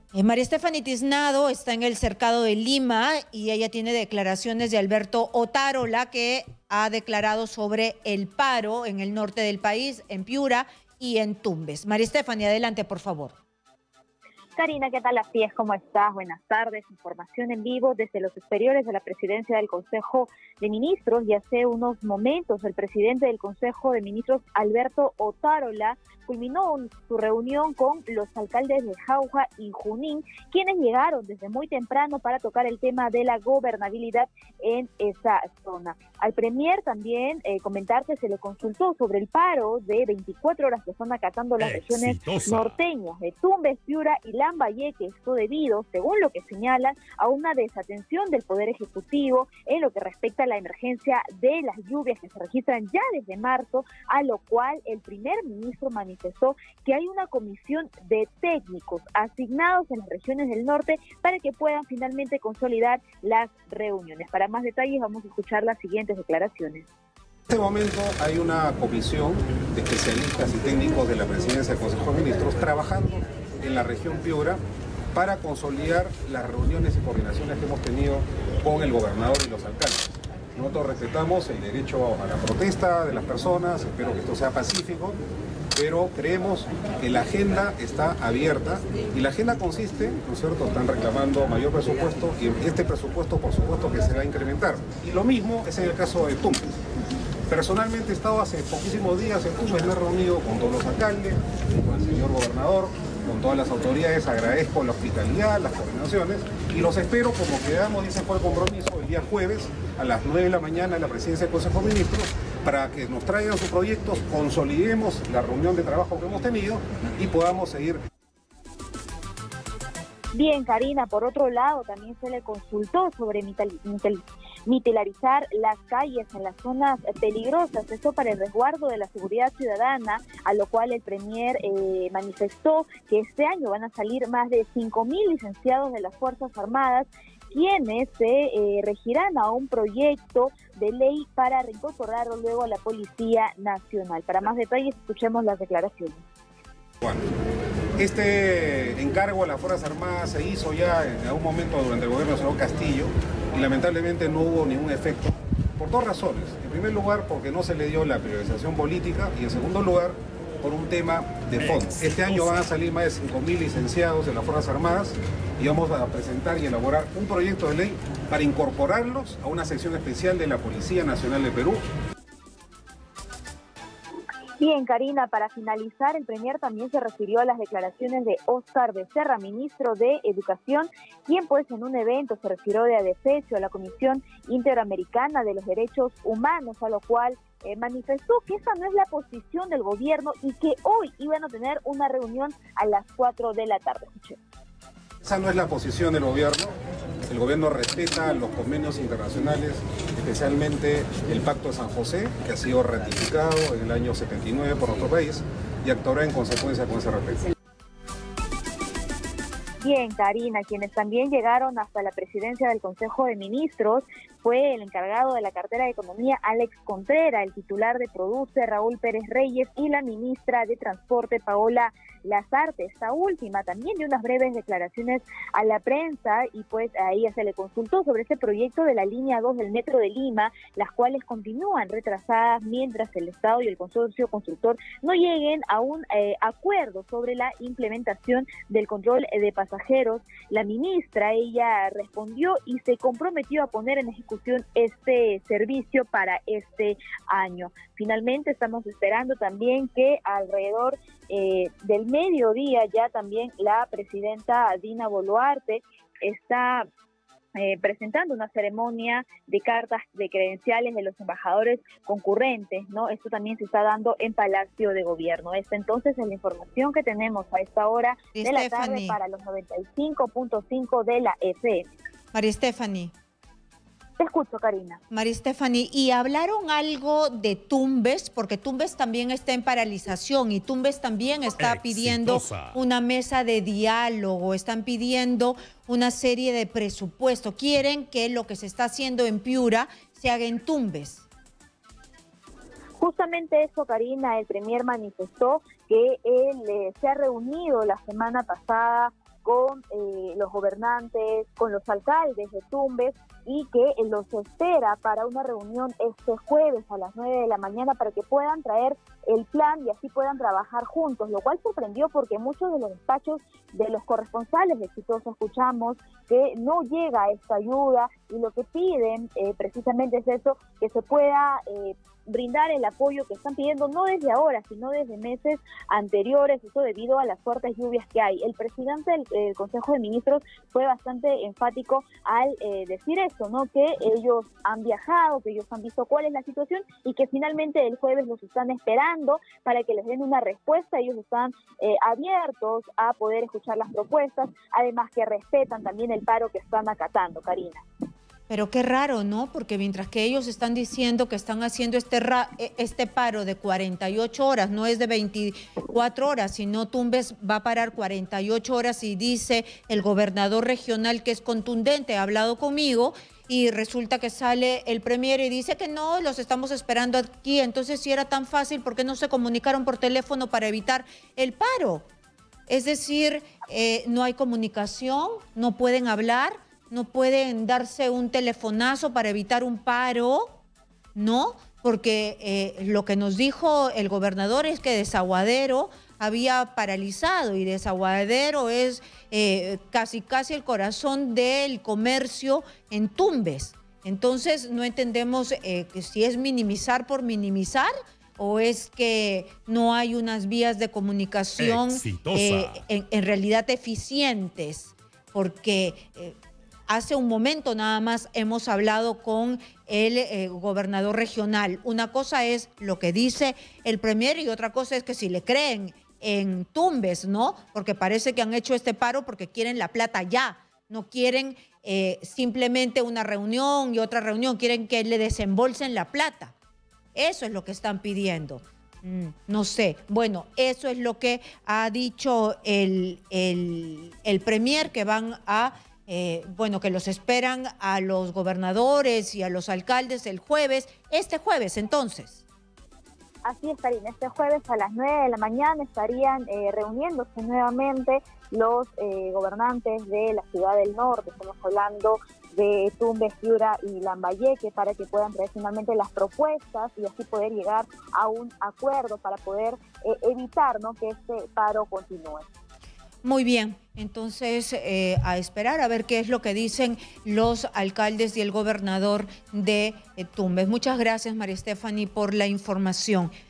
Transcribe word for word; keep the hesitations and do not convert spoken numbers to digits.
Eh, María Stephanie Tiznado está en el cercado de Lima y ella tiene declaraciones de Alberto Otárola, que ha declarado sobre el paro en el norte del país, en Piura y en Tumbes. María Stephanie, adelante, por favor. Karina, ¿qué tal? Así es, ¿cómo estás? Buenas tardes. Información en vivo desde los exteriores de la presidencia del Consejo de Ministros. Y hace unos momentos el presidente del Consejo de Ministros, Alberto Otárola, culminó su reunión con los alcaldes de Jauja y Junín, quienes llegaron desde muy temprano para tocar el tema de la gobernabilidad en esa zona. Al premier también eh, comentar que se le consultó sobre el paro de veinticuatro horas que están acatando las Exitosa. regiones norteñas de Tumbes, Piura y Lambayeque. Esto debido, según lo que señalan, a una desatención del Poder Ejecutivo en lo que respecta a la emergencia de las lluvias que se registran ya desde marzo, a lo cual el primer ministro manifestó que hay una comisión de técnicos asignados en las regiones del norte para que puedan finalmente consolidar las reuniones. Para más detalles vamos a escuchar las siguientes declaraciones. En este momento hay una comisión de especialistas y técnicos de la presidencia del Consejo de Ministros trabajando en la región Piura para consolidar las reuniones y coordinaciones que hemos tenido con el gobernador y los alcaldes. Nosotros respetamos el derecho a la protesta de las personas, espero que esto sea pacífico, pero creemos que la agenda está abierta y la agenda consiste, ¿no es cierto?, están reclamando mayor presupuesto y este presupuesto por supuesto que se va a incrementar. Y lo mismo es en el caso de Tumbes. Personalmente he estado hace poquísimos días en Tumbes, me he reunido con todos los alcaldes, con el señor gobernador, con todas las autoridades, agradezco la hospitalidad, las coordinaciones y los espero, como quedamos, dice fue el compromiso, el día jueves a las nueve de la mañana en la presidencia del Consejo de Ministros, para que nos traigan sus proyectos, consolidemos la reunión de trabajo que hemos tenido y podamos seguir. Bien, Karina, por otro lado, también se le consultó sobre mitilarizar las calles en las zonas peligrosas, esto para el resguardo de la seguridad ciudadana, a lo cual el premier eh, manifestó que este año van a salir más de cinco mil licenciados de las Fuerzas Armadas, quienes se eh, regirán a un proyecto de ley para reincorporarlo luego a la Policía Nacional. Para más detalles, escuchemos las declaraciones. Bueno, este encargo a las Fuerzas Armadas se hizo ya en algún momento durante el gobierno del señor Castillo y lamentablemente no hubo ningún efecto por dos razones. En primer lugar, porque no se le dio la priorización política y en segundo lugar, por un tema de fondo. Este año van a salir más de cinco mil licenciados de las Fuerzas Armadas y vamos a presentar y elaborar un proyecto de ley para incorporarlos a una sección especial de la Policía Nacional de Perú. Bien, Karina, para finalizar, el premier también se refirió a las declaraciones de Óscar Becerra, ministro de Educación, quien pues en un evento se refirió de ADEFESIO, a la Comisión Interamericana de los Derechos Humanos, a lo cual eh, manifestó que esa no es la posición del gobierno y que hoy iban a tener una reunión a las cuatro de la tarde. Escuchemos. Esa no es la posición del gobierno. El gobierno respeta los convenios internacionales, especialmente el Pacto de San José, que ha sido ratificado en el año setenta y nueve por nuestro país, y actuará en consecuencia con ese respeto. Bien, Karina, quienes también llegaron hasta la presidencia del Consejo de Ministros fue el encargado de la cartera de Economía, Alex Contreras, el titular de Produce, Raúl Pérez Reyes, y la ministra de Transporte, Paola Lazarte. Esta última también dio unas breves declaraciones a la prensa y pues a ella se le consultó sobre ese proyecto de la línea dos del Metro de Lima, las cuales continúan retrasadas mientras el Estado y el consorcio constructor no lleguen a un eh, acuerdo sobre la implementación del control de pasajeros. La ministra, ella respondió y se comprometió a poner en ejecución este servicio para este año. Finalmente estamos esperando también que alrededor eh, del mediodía ya también la presidenta Dina Boluarte está Eh, presentando una ceremonia de cartas de credenciales de los embajadores concurrentes, ¿no? Esto también se está dando en Palacio de Gobierno. Esta entonces es la información que tenemos a esta hora de Stephanie. la tarde para los noventa y cinco punto cinco de la F M. María Stephanie. Te escucho, Karina. María Stephanie, ¿y hablaron algo de Tumbes? Porque Tumbes también está en paralización y Tumbes también está Exitosa. pidiendo una mesa de diálogo, están pidiendo una serie de presupuestos. Quieren que lo que se está haciendo en Piura se haga en Tumbes. Justamente eso, Karina, el premier manifestó que él eh, se ha reunido la semana pasada con los gobernantes, con los alcaldes de Tumbes, y que los espera para una reunión este jueves a las nueve de la mañana para que puedan traer el plan y así puedan trabajar juntos, lo cual sorprendió porque muchos de los despachos de los corresponsales de Exitosa escuchamos que no llega esta ayuda, y lo que piden eh, precisamente es eso, que se pueda eh, brindar el apoyo que están pidiendo no desde ahora, sino desde meses anteriores, eso debido a las fuertes lluvias que hay. El presidente del eh, Consejo de Ministros fue bastante enfático al eh, decir eso, ¿no? Que ellos han viajado, que ellos han visto cuál es la situación y que finalmente el jueves los están esperando para que les den una respuesta. Ellos están eh, abiertos a poder escuchar las propuestas, además que respetan también el paro que están acatando, Karina. Pero qué raro, ¿no? Porque mientras que ellos están diciendo que están haciendo este, ra este paro de cuarenta y ocho horas, no es de veinticuatro horas, sino Tumbes va a parar cuarenta y ocho horas, y dice el gobernador regional que es contundente, ha hablado conmigo, y resulta que sale el premier y dice que no, los estamos esperando aquí. Entonces, si era tan fácil, ¿por qué no se comunicaron por teléfono para evitar el paro? Es decir, eh, no hay comunicación, no pueden hablar, no pueden darse un telefonazo para evitar un paro, ¿no? Porque eh, lo que nos dijo el gobernador es que Desaguadero había paralizado, y Desaguadero es eh, casi casi el corazón del comercio en Tumbes. Entonces no entendemos eh, que si es minimizar por minimizar, o es que no hay unas vías de comunicación eh, en, en realidad eficientes, porque eh, hace un momento nada más hemos hablado con el eh, gobernador regional. Una cosa es lo que dice el premier y otra cosa es que si le creen en Tumbes, ¿no? Porque parece que han hecho este paro porque quieren la plata ya, no quieren eh, simplemente una reunión y otra reunión, quieren que le desembolsen la plata. Eso es lo que están pidiendo. Mm, no sé. Bueno, eso es lo que ha dicho el, el, el premier, que van a... Eh, bueno, que los esperan a los gobernadores y a los alcaldes el jueves, este jueves entonces. Así es, Karina, este jueves a las nueve de la mañana estarían eh, reuniéndose nuevamente los eh, gobernantes de la ciudad del norte, estamos hablando de Tumbes, Piura y Lambayeque, para que puedan traer finalmente las propuestas y así poder llegar a un acuerdo para poder eh, evitar, ¿no?, que este paro continúe. Muy bien, entonces eh, a esperar a ver qué es lo que dicen los alcaldes y el gobernador de eh, Tumbes. Muchas gracias, María Estefany, por la información.